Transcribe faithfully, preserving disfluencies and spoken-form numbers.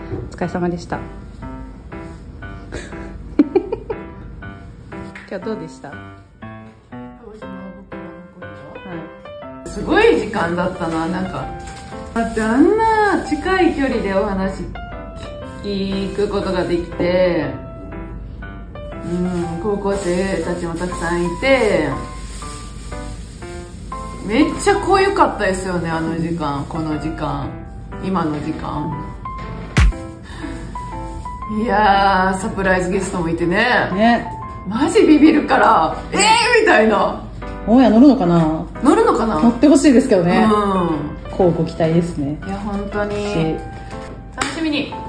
お疲れ様でした。今日どうでした？ すごい時間だったな。なんかだってあんな近い距離でお話聞くことができて、うん、高校生たちもたくさんいて、めっちゃ濃ゆかったですよね、あの時間、この時間、今の時間。いやー、サプライズゲストもいてね、 ね、 マジビビるから、えーみたいな。 オンエア乗るのかな？ 乗るのかな？ 乗ってほしいですけどね。 うん。 こうご期待ですね。 いや、本当に。楽しみに。